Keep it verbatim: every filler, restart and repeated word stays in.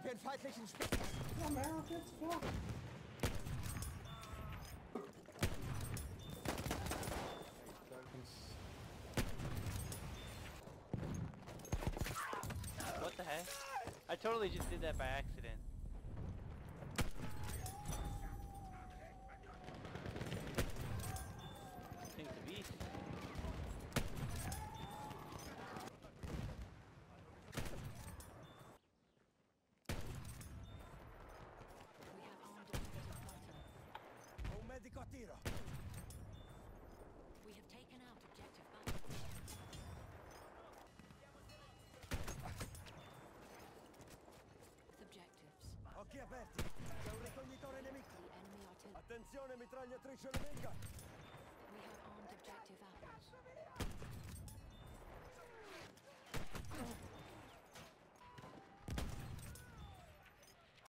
den feindlichen Sp... Ja, mehr auf jetzt vor. What the heck? I totally just did that by accident. This thing's a beast. We have armed objective butter. Un medico a tiro. We have taken out objective butter. Objectives. Occhi aperti. C'è un ricognitore nemico. The enemy artillery. Attenzione, mitragliatrice nemica. We have armed objective apples.